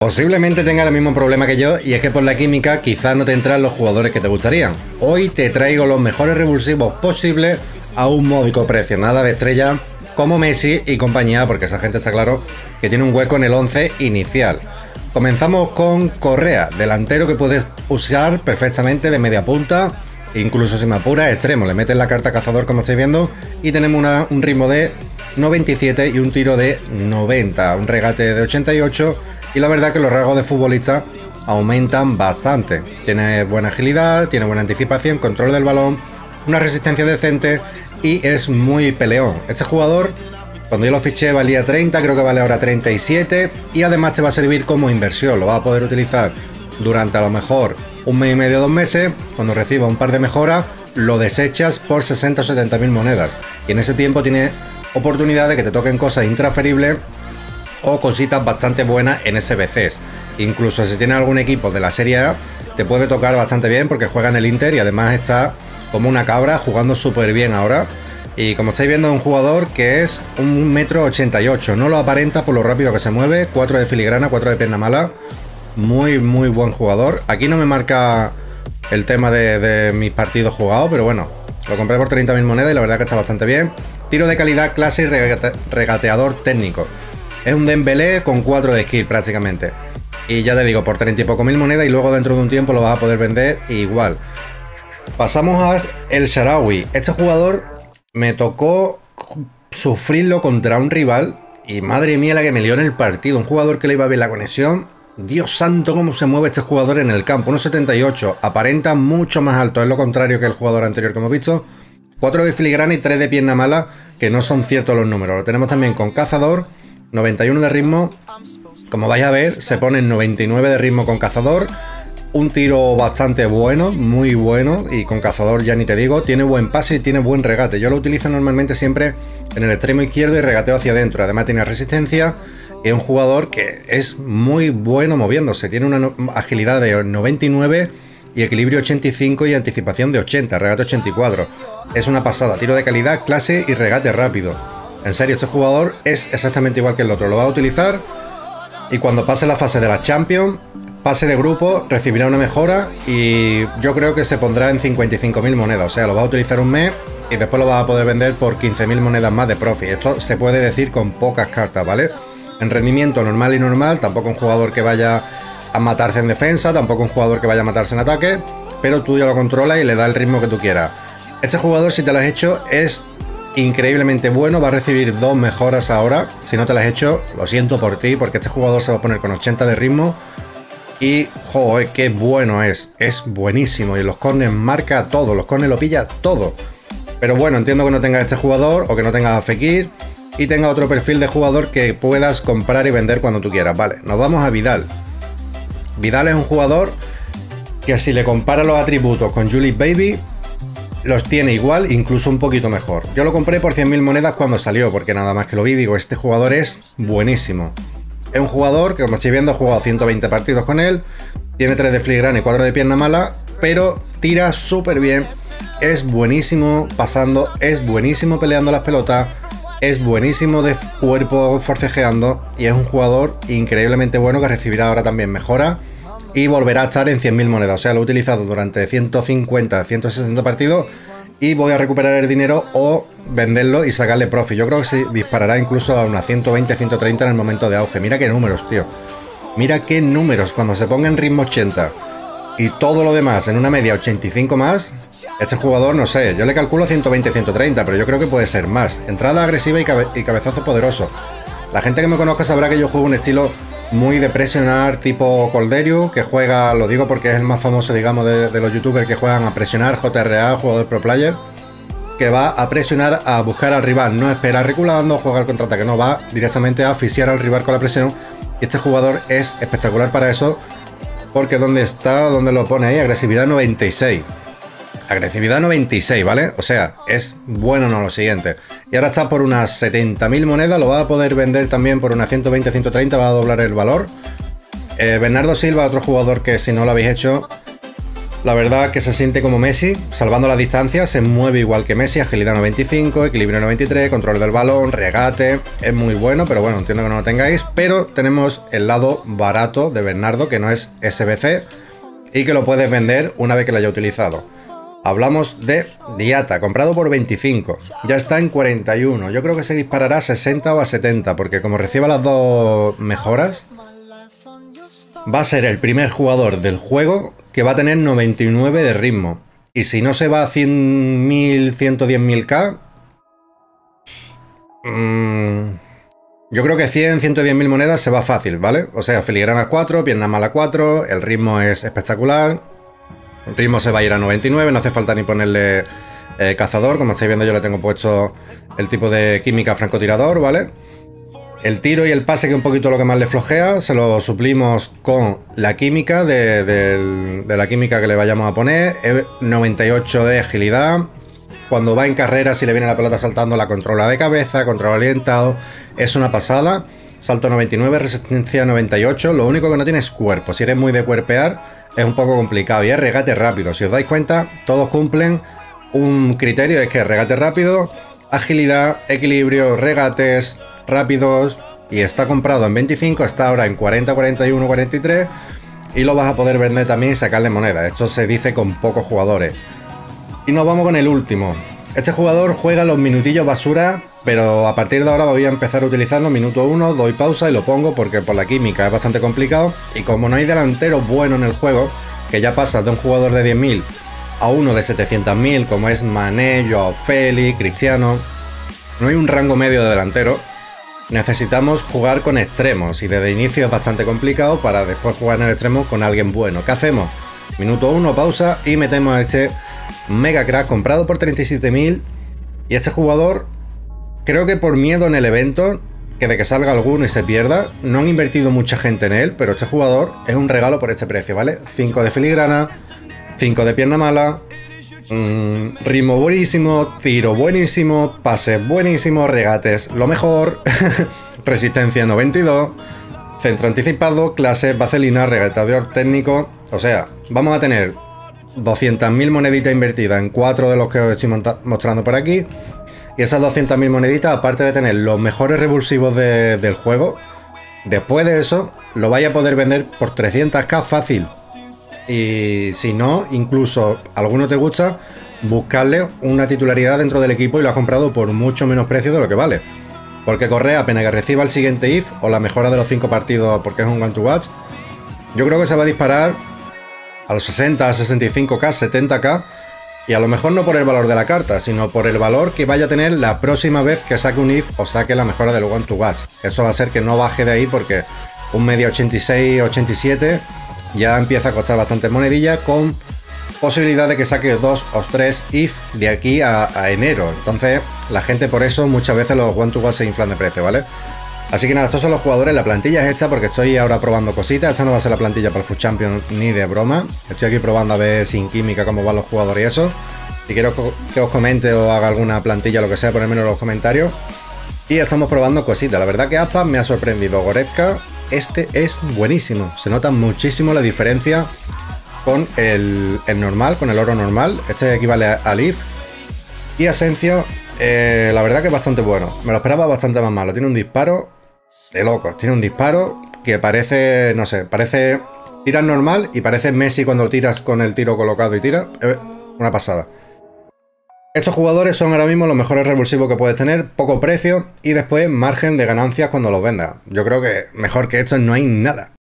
Posiblemente tenga el mismo problema que yo, y es que por la química quizás no te entran los jugadores que te gustarían. Hoy te traigo los mejores revulsivos posibles a un módico precio, nada de estrella como Messi y compañía, porque esa gente está claro que tiene un hueco en el 11 inicial. Comenzamos con Correa, delantero que puedes usar perfectamente de media punta, incluso si me apura, extremo. Le metes la carta cazador como estáis viendo y tenemos un ritmo de 97 y un tiro de 90, un regate de 88. Y la verdad que los rasgos de futbolista aumentan bastante. Tiene buena agilidad, tiene buena anticipación, control del balón, una resistencia decente y es muy peleón. Este jugador, cuando yo lo fiché, valía 30, creo que vale ahora 37. Y además te va a servir como inversión. Lo vas a poder utilizar durante a lo mejor un mes y medio, 2 meses. Cuando reciba un par de mejoras, lo desechas por 60 o 70 mil monedas. Y en ese tiempo tiene oportunidad de que te toquen cosas intransferibles o cositas bastante buenas en SBCs. Incluso si tienes algún equipo de la Serie A, te puede tocar bastante bien porque juega en el Inter y además está como una cabra, jugando súper bien ahora. Y como estáis viendo, es un jugador que es 1,88 m. No lo aparenta por lo rápido que se mueve. 4 de filigrana, 4 de pierna mala. Muy buen jugador. Aquí no me marca el tema de mis partidos jugados, pero bueno, lo compré por 30.000 monedas y la verdad que está bastante bien. Tiro de calidad, clase y regateador técnico. Es un Dembélé con 4 de skill prácticamente. Y ya te digo, por 30 y poco mil monedas, y luego dentro de un tiempo lo vas a poder vender igual. Pasamos a El Shaarawy. Este jugador me tocó sufrirlo contra un rival y madre mía la que me lió en el partido. Un jugador que le iba bien la conexión. Dios santo cómo se mueve este jugador en el campo. 1,78. Aparenta mucho más alto. Es lo contrario que el jugador anterior que hemos visto. 4 de filigrana y 3 de pierna mala, que no son ciertos los números. Lo tenemos también con cazador. 91 de ritmo, como vais a ver, se pone en 99 de ritmo con cazador. Un tiro bastante bueno, muy bueno, y con cazador ya ni te digo. Tiene buen pase y tiene buen regate. Yo lo utilizo normalmente siempre en el extremo izquierdo y regateo hacia adentro. Además tiene resistencia y es un jugador que es muy bueno moviéndose. Tiene una agilidad de 99 y equilibrio 85 y anticipación de 80, regate 84. Es una pasada, tiro de calidad, clase y regate rápido. En serio, este jugador es exactamente igual que el otro. Lo va a utilizar y cuando pase la fase de la Champions, pase de grupo, recibirá una mejora y yo creo que se pondrá en 55.000 monedas. O sea, lo va a utilizar un mes y después lo va a poder vender por 15.000 monedas más de profit. Esto se puede decir con pocas cartas, ¿vale? En rendimiento normal y normal, tampoco un jugador que vaya a matarse en defensa, tampoco un jugador que vaya a matarse en ataque, pero tú ya lo controlas y le das el ritmo que tú quieras. Este jugador, si te lo has hecho, es increíblemente bueno. Va a recibir 2 mejoras ahora. Si no te las has hecho, lo siento por ti, porque este jugador se va a poner con 80 de ritmo. Y, joder, qué bueno es buenísimo. Y los corners marca todo, los corners lo pilla todo. Pero bueno, entiendo que no tengas este jugador o que no tengas a Fekir y tenga otro perfil de jugador que puedas comprar y vender cuando tú quieras. Vale, nos vamos a Vidal. Vidal es un jugador que, si le comparas los atributos con Julius Baby, los tiene igual, incluso un poquito mejor. Yo lo compré por 100.000 monedas cuando salió, porque nada más que lo vi, digo, este jugador es buenísimo. Es un jugador que, como estáis viendo, he jugado 120 partidos con él. Tiene 3 de filigrana y 4 de pierna mala, pero tira súper bien. Es buenísimo pasando, es buenísimo peleando las pelotas, es buenísimo de cuerpo forcejeando y es un jugador increíblemente bueno que recibirá ahora también mejora. Y volverá a estar en 100.000 monedas. O sea, lo he utilizado durante 150, 160 partidos y voy a recuperar el dinero o venderlo y sacarle profit. Yo creo que se disparará incluso a unas 120, 130 en el momento de auge. Mira qué números, tío. Mira qué números. Cuando se ponga en ritmo 80 y todo lo demás en una media 85 más, este jugador, no sé, yo le calculo 120, 130, pero yo creo que puede ser más. Entrada agresiva y cabezazo poderoso. La gente que me conozca sabrá que yo juego un estilo muy de presionar tipo Colderio, que juega, lo digo porque es el más famoso, digamos, de los youtubers que juegan a presionar, JRA, jugador pro player, que va a presionar, a buscar al rival, no espera reculando, juega al contraataque, no, va directamente a asfixiar al rival con la presión. Y este jugador es espectacular para eso, porque ¿dónde está? ¿Dónde lo pone ahí? Agresividad 96. Agresividad 96, ¿vale? O sea, es bueno, no lo siguiente. Y ahora está por unas 70.000 monedas. Lo va a poder vender también por unas 120, 130. Va a doblar el valor. Bernardo Silva, otro jugador que, si no lo habéis hecho, La verdad que se siente como Messi, salvando la distancia, se mueve igual que Messi, agilidad 95, equilibrio 93, control del balón, regate, es muy bueno, pero bueno, entiendo que no lo tengáis, pero tenemos el lado barato de Bernardo, que no es SBC, y que lo puedes vender una vez que lo haya utilizado. Hablamos de Diata, comprado por 25, ya está en 41, yo creo que se disparará a 60 o a 70, porque como reciba las dos mejoras, va a ser el primer jugador del juego que va a tener 99 de ritmo. Y si no se va a 100.000, 110.000k, yo creo que 100, 110.000 monedas se va fácil, ¿vale? O sea, filigrana 4, pierna mala 4, el ritmo es espectacular. El ritmo se va a ir a 99, no hace falta ni ponerle cazador. Como estáis viendo, yo le tengo puesto el tipo de química francotirador, ¿vale? El tiro y el pase, que es un poquito lo que más le flojea, se lo suplimos con la química de la química que le vayamos a poner. 98 de agilidad. Cuando va en carrera, si le viene la pelota saltando, la controla de cabeza, control orientado. Es una pasada. Salto 99, resistencia 98. Lo único que no tiene es cuerpo. Si eres muy de cuerpear, es un poco complicado. Y es regate rápido. Si os dais cuenta, todos cumplen un criterio. Es que es regate rápido, agilidad, equilibrio, regates rápidos, y está comprado en 25, está ahora en 40, 41, 43, y lo vas a poder vender también y sacarle moneda. Esto se dice con pocos jugadores. Y nos vamos con el último. Este jugador juega los minutillos basura, pero a partir de ahora voy a empezar a utilizarlo. Minuto 1, doy pausa y lo pongo porque por la química es bastante complicado, y como no hay delantero bueno en el juego, que ya pasas de un jugador de 10.000 a uno de 700.000, como es Mané, Joao Félix, Cristiano, no hay un rango medio de delantero. Necesitamos jugar con extremos, y desde inicio es bastante complicado para después jugar en el extremo con alguien bueno. ¿Qué hacemos? Minuto 1, pausa, y metemos a este mega crack comprado por 37.000. Y este jugador, creo que por miedo en el evento, que de que salga alguno y se pierda, no han invertido mucha gente en él, pero este jugador es un regalo por este precio, ¿vale? 5 de filigrana, 5 de pierna mala, ritmo buenísimo, tiro buenísimo, pases buenísimo, regates lo mejor, resistencia 92, centro anticipado, clase, vaselina, regateador técnico. O sea, vamos a tener 200.000 moneditas invertidas en 4 de los que os estoy mostrando por aquí. Y esas 200.000 moneditas, aparte de tener los mejores revulsivos del juego, después de eso lo vais a poder vender por 300k fácil. Y si no, incluso alguno te gusta, buscarle una titularidad dentro del equipo y lo has comprado por mucho menos precio de lo que vale. Porque Correa, apenas que reciba el siguiente IF o la mejora de los 5 partidos, porque es un one to watch, yo creo que se va a disparar a los 60, 65k, 70k. Y a lo mejor no por el valor de la carta, sino por el valor que vaya a tener la próxima vez que saque un IF o saque la mejora del one to watch. Eso va a ser que no baje de ahí, porque un media 86, 87... ya empieza a costar bastantes monedillas, con posibilidad de que saque 2 o 3 IF de aquí a enero. Entonces la gente, por eso muchas veces los one to one se inflan de precio, ¿vale? Así que nada, estos son los jugadores. La plantilla es esta porque estoy ahora probando cositas. Esta no va a ser la plantilla para el Food Champions ni de broma. Estoy aquí probando a ver sin química cómo van los jugadores y eso. Si quiero que os comente o haga alguna plantilla, lo que sea, ponedmelo en los comentarios. Y estamos probando cositas. La verdad que Aspas me ha sorprendido. Goretzka, este es buenísimo. Se nota muchísimo la diferencia con el normal, con el oro normal. Este equivale a Leaf. Y Asensio, la verdad que es bastante bueno. Me lo esperaba bastante más malo. Tiene un disparo de locos. Tiene un disparo que parece, no sé, parece tirar normal y parece Messi cuando tiras con el tiro colocado y tira. Una pasada. Estos jugadores son ahora mismo los mejores revulsivos que puedes tener, poco precio y después margen de ganancias cuando los vendas. Yo creo que mejor que esto no hay nada.